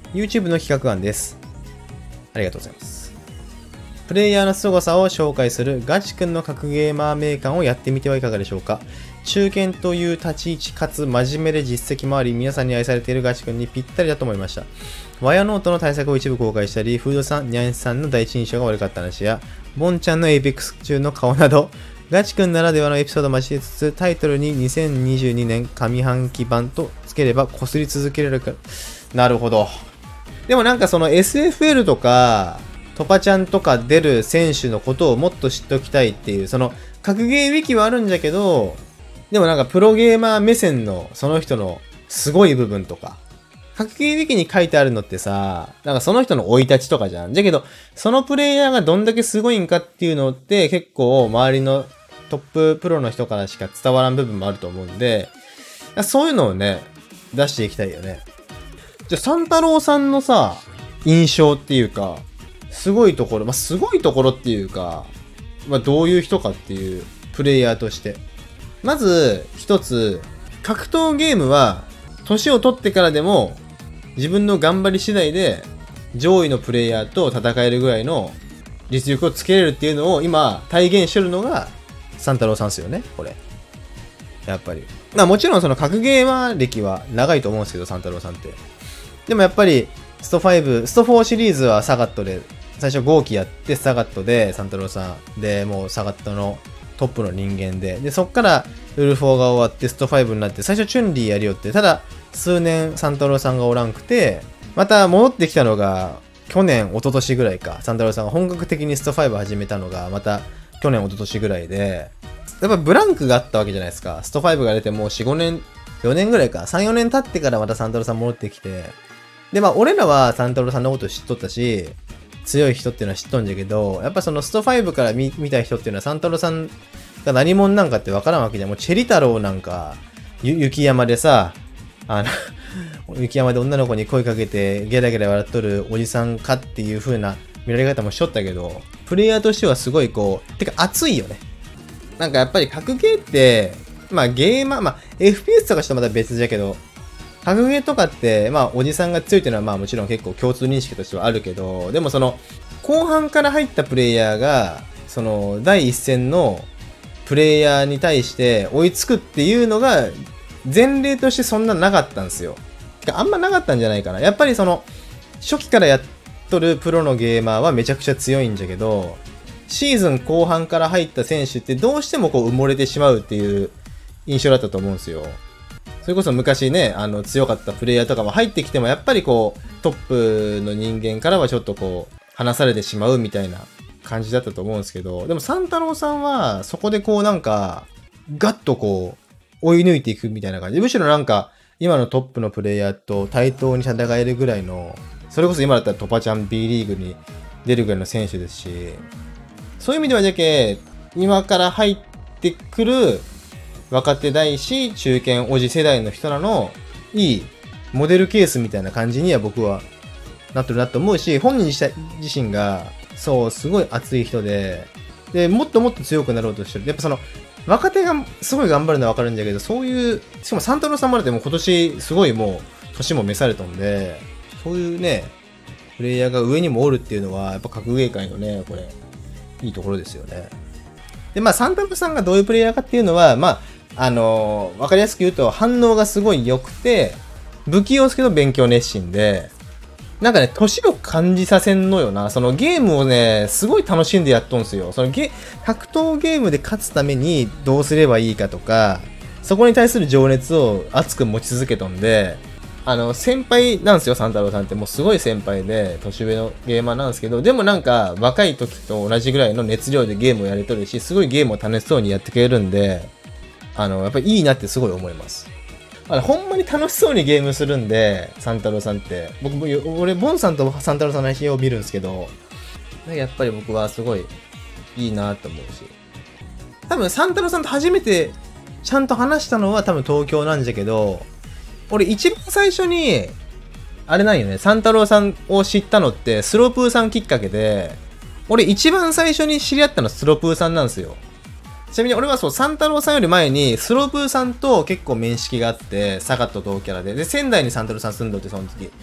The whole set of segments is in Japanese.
YouTube の企画案です。ありがとうございます。プレイヤーの凄さを紹介するガチ君の格ゲーマー名鑑をやってみてはいかがでしょうか。中堅という立ち位置かつ真面目で実績もあり、皆さんに愛されているガチ君にぴったりだと思いました。ワヤノートの対策を一部公開したり、フードさん、ニャンさんの第一印象が悪かった話や、ボンちゃんのエイペックス中の顔など、ガチ君ならではのエピソードを交えつつ、タイトルに2022年上半期版とつければ擦り続けられるか。なるほど。でもなんかその SFL とか、トパちゃんとか出る選手のことをもっと知っておきたいっていう、その格ゲーウィキはあるんだけど、でもなんかプロゲーマー目線のその人のすごい部分とか、格ゲーウィキに書いてあるのってさ、なんかその人の生い立ちとかじゃん。だけど、そのプレイヤーがどんだけすごいんかっていうのって結構周りのトッププロの人からしか伝わらん部分もあると思うんで、そういうのをね、出していきたいよね。じゃあ、三太郎さんのさ、印象っていうか、すごいところ、すごいところっていうか、どういう人かっていう、プレイヤーとして。まず、一つ、格闘ゲームは、年を取ってからでも、自分の頑張り次第で、上位のプレイヤーと戦えるぐらいの実力をつけれるっていうのを、今、体現してるのが、三太郎さんですよね、これ。やっぱり。もちろんその格ゲーマー歴は長いと思うんですけど、三太郎さんって。でもやっぱり、スト4シリーズはサガットで、最初号機やってサガットで、三太郎さんで、もうサガットのトップの人間で、で、そっからウルフォーが終わってスト5になって、最初チュンリーやりよって、ただ、数年三太郎さんがおらんくて、また戻ってきたのが、去年、一昨年ぐらいか、三太郎さんが本格的にスト5始めたのが、また、去年、一昨年ぐらいで、やっぱブランクがあったわけじゃないですか。スト5が出てもう4、5年、4年ぐらいか、3、4年経ってからまた三太郎さん戻ってきて、で、俺らは三太郎さんのこと知っとったし、強い人っていうのは知っとんじゃけど、やっぱそのスト5から見た人っていうのは三太郎さんが何者なんかってわからんわけじゃん。もうチェリ太郎なんか、雪山でさ、雪山で女の子に声かけてゲラゲラ笑っとるおじさんかっていう風な見られ方もしとったけど、プレイヤーとしてはすごいてか熱いよね。なんかやっぱり格ゲーって、ゲーマー、FPS とかしてまた別じゃけど、格ゲーとかって、おじさんが強いっていうのはもちろん結構共通認識としてはあるけど、でもその、後半から入ったプレイヤーが、その、第一線のプレイヤーに対して追いつくっていうのが、前例としてそんななかったんですよ。あんまなかったんじゃないかな。やっぱりその、初期からやっとるプロのゲーマーはめちゃくちゃ強いんじゃけど、シーズン後半から入った選手ってどうしても埋もれてしまうっていう印象だったと思うんですよ。それこそ昔ね、強かったプレイヤーとかも入ってきても、やっぱりトップの人間からはちょっと離されてしまうみたいな感じだったと思うんですけど、でも三太郎さんは、そこでなんか、ガッと追い抜いていくみたいな感じ。むしろなんか、今のトップのプレイヤーと対等に戦えるぐらいの、それこそ今だったらトパちゃん B リーグに出るぐらいの選手ですし、そういう意味では今から入ってくる、若手大師、中堅、おじ世代の人らのいいモデルケースみたいな感じには僕はなってるなと思うし、本人自身が、すごい熱い人で、もっともっと強くなろうとしてる。やっぱその、若手がすごい頑張るのはわかるんだけど、そういう、しかも三太郎さんまででも今年すごいもう、年も召されたんで、そういうね、プレイヤーが上にもおるっていうのは、やっぱ格ゲー界のね、これ、いいところですよね。で、三太郎さんがどういうプレイヤーかっていうのは、わかりやすく言うと反応がすごい良くて、不器用ですけど勉強熱心で、なんかね、年を感じさせんのよな。そのゲームをね、すごい楽しんでやっとんすよ。その格闘ゲームで勝つためにどうすればいいかとか、そこに対する情熱を熱く持ち続けとんで、先輩なんですよ、三太郎さんって。もうすごい先輩で、年上のゲーマーなんですけど、でもなんか、若い時と同じぐらいの熱量でゲームをやれとるし、すごいゲームを楽しそうにやってくれるんで、やっぱりいいなってすごい思います。ほんまに楽しそうにゲームするんで、三太郎さんって。俺、ボンさんと三太郎さんの配信を見るんですけど、やっぱり僕はすごいいいなと思うし。多分三太郎さんと初めてちゃんと話したのは多分東京なんじゃけど、俺一番最初に、あれなんよね、三太郎さんを知ったのってスロープーさんきっかけで、俺一番最初に知り合ったのはスロープーさんなんですよ。ちなみに俺は三太郎さんより前に、スロープーさんと結構面識があって、サガット同キャラで。で、仙台に三太郎さん住んどって、その時。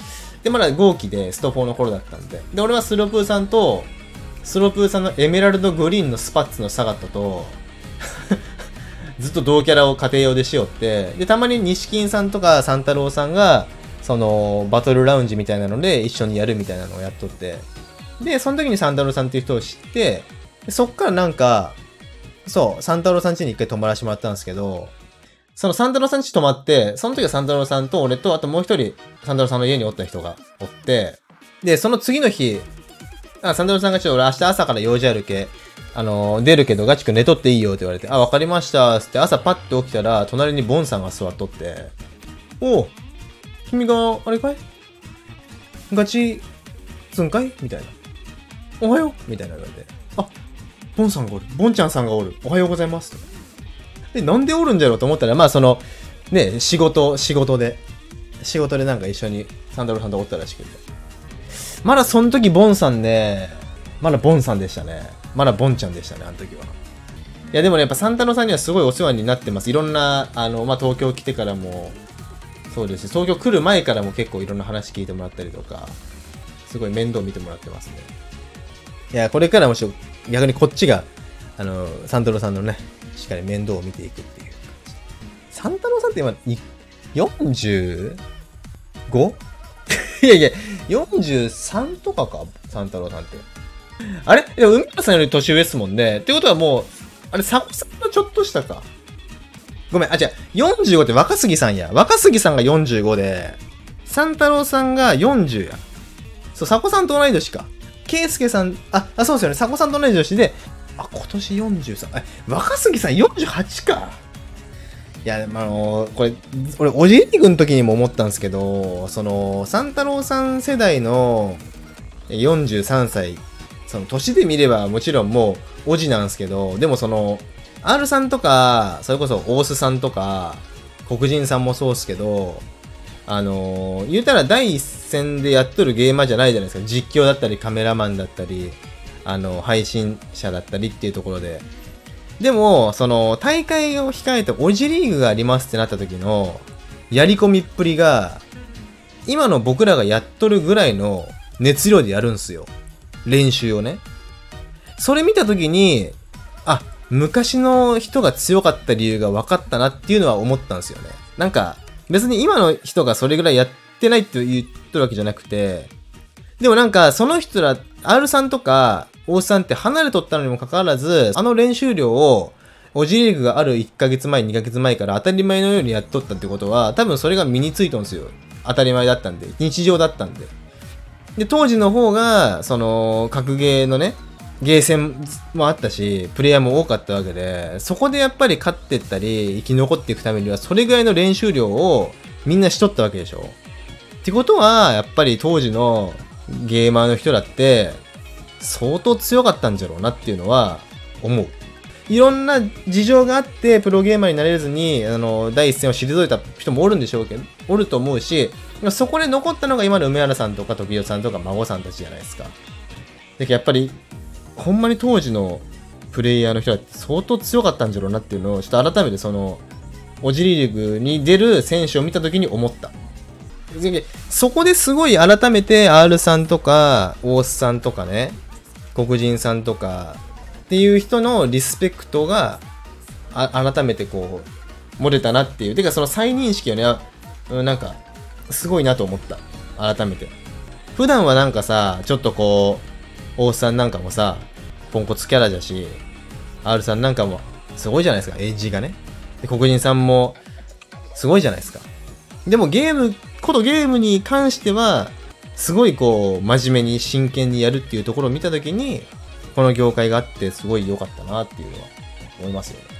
で、まだ号機でスト4の頃だったんで。で、俺はスロープーさんと、スロープーさんのエメラルドグリーンのスパッツのサガットと、ずっと同キャラを家庭用でしよって、で、たまに西金さんとか三太郎さんが、その、バトルラウンジみたいなので一緒にやるみたいなのをやっとって、で、その時に三太郎さんっていう人を知って、そっからなんか、そう、三太郎さん家に一回泊まらせてもらったんですけど、その三太郎さん家泊まって、その時は三太郎さんと俺と、あともう一人、三太郎さんの家におった人がおって、で、その次の日、三太郎さんがちょっと俺明日朝から用事あるけ、出るけどガチ君寝とっていいよって言われて、あ、わかりましたつって朝パッて起きたら、隣にボンさんが座っとって、おう、君が、あれかいガチ、つんかいみたいな。おはようみたいな言われて、あ、ボンさんがおる。ボンちゃんさんがおる。おはようございます。とか。で、なんでおるんじゃろうと思ったら、まあその、ね、仕事でなんか一緒にサンダルさんとおったらしくて。まだその時ボンさんね、まだボンさんでしたね。まだボンちゃんでしたね、あの時は。いやでもね、やっぱサンタロさんにはすごいお世話になってます。いろんな、まあ東京来てからも、そうですし、東京来る前からも結構いろんな話聞いてもらったりとか、すごい面倒見てもらってますね。いや、これからも逆にこっちが、サンタロさんのね、しっかり面倒を見ていくっていう感じ。サンタロさんって今、45? いやいや、43とかかサンタロさんって。あれでも、海野さんより年上ですもんね。ってことはもう、あれ、サコさんのちょっと下か。ごめん、あ、違う、45って若杉さんや。若杉さんが45で、サンタロさんが40や。そう、サコさんと同い年か。ケイスケさん、そうですよね。サコさんと同い年で、今年43。若杉さん48か。いや、これ、俺、おじいくんの時にも思ったんですけど、その、サンタロウさん世代の43歳、その、年で見ればもちろんもう、おじなんですけど、でもその、R さんとか、それこそ大須さんとか、黒人さんもそうですけど、言うたら第一線でやっとるゲーマーじゃないじゃないですか。実況だったり、カメラマンだったり、配信者だったりっていうところで。でも、その、大会を控えてオジリーグがありますってなった時の、やり込みっぷりが、今の僕らがやっとるぐらいの熱量でやるんすよ。練習をね。それ見た時に、あ、昔の人が強かった理由が分かったなっていうのは思ったんですよね。なんか、別に今の人がそれぐらいやってないって言ってるわけじゃなくて、でもなんか、その人ら、R さんとか、大須さんって離れとったのにもかかわらず、あの練習量を、オジリーグがある1ヶ月前、2ヶ月前から当たり前のようにやっとったってことは、多分それが身についたんですよ。当たり前だったんで。日常だったんで。で、当時の方が、その、格ゲーのね、ゲーセンもあったし、プレイヤーも多かったわけで、そこでやっぱり勝ってったり、生き残っていくためには、それぐらいの練習量をみんなしとったわけでしょ。ってことは、やっぱり当時のゲーマーの人だって、相当強かったんじゃろうなっていうのは思う。いろんな事情があってプロゲーマーになれずに第一線を退いた人もおるんでしょうけど、おると思うし、そこで残ったのが今の梅原さんとか時代さんとか孫さんたちじゃないですか。だけどやっぱりほんまに当時のプレイヤーの人だって相当強かったんじゃろうなっていうのをちょっと改めてそのオジリーグに出る選手を見た時に思った。そこですごい改めて R さんとか大須さんとかね、黒人さんとかっていう人のリスペクトが改めてこう漏れたなっていう。てかその再認識をね、なんかすごいなと思った。改めて。普段はなんかさ、ちょっとこう大須さんなんかもさ、ポンコツキャラだし、R さんなんかもすごいじゃないですか、エッジがね。で黒人さんもすごいじゃないですか。でもゲームに関してはすごいこう真面目に真剣にやるっていうところを見たときに、この業界があってすごい良かったなっていうのは思いますよね。